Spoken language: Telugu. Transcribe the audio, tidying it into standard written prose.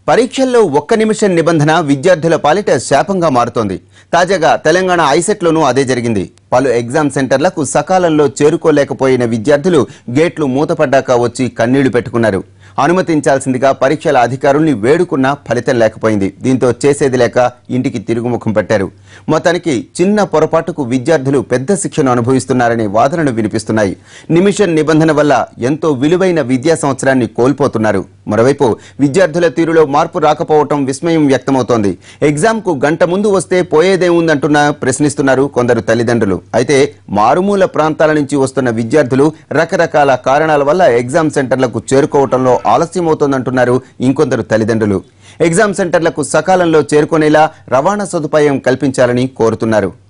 పరీక్షల్లో ఒక్క నిమిషం నిబంధన విద్యార్థుల పాలిట శాపంగా మారుతోంది. తాజాగా తెలంగాణ ఐసెట్లోనూ అదే జరిగింది. పలు ఎగ్జామ్ సెంటర్లకు సకాలంలో చేరుకోలేకపోయిన విద్యార్థులు గేట్లు మూతపడ్డాక వచ్చి కన్నీళ్లు పెట్టుకున్నారు. అనుమతించాల్సిందిగా పరీక్షల అధికారుల్ని వేడుకున్నా ఫలితం లేకపోయింది. దీంతో చేసేది లేక ఇంటికి తిరుగుముఖం పట్టారు. మొత్తానికి చిన్న పొరపాటుకు విద్యార్థులు పెద్ద శిక్షను అనుభవిస్తున్నారనే వాదనలు వినిపిస్తున్నాయి. నిమిషం నిబంధన వల్ల ఎంతో విలువైన విద్యా సంవత్సరాన్ని కోల్పోతున్నారు. మరోవైపు విద్యార్థుల తీరులో మార్పు రాకపోవటం విస్మయం వ్యక్తమవుతోంది. ఎగ్జామ్కు గంట ముందు వస్తే పోయేదేముందంటున్నా ప్రశ్నిస్తున్నారు కొందరు తల్లిదండ్రులు. అయితే మారుమూల ప్రాంతాల నుంచి వస్తున్న విద్యార్థులు రకరకాల కారణాల వల్ల ఎగ్జామ్ సెంటర్లకు చేరుకోవటంలో ఆలస్యమవుతోందంటున్నారు ఇంకొందరు తల్లిదండ్రులు. ఎగ్జామ్ సెంటర్లకు సకాలంలో చేరుకునేలా రవాణా సదుపాయం కల్పించాలని కోరుతున్నారు.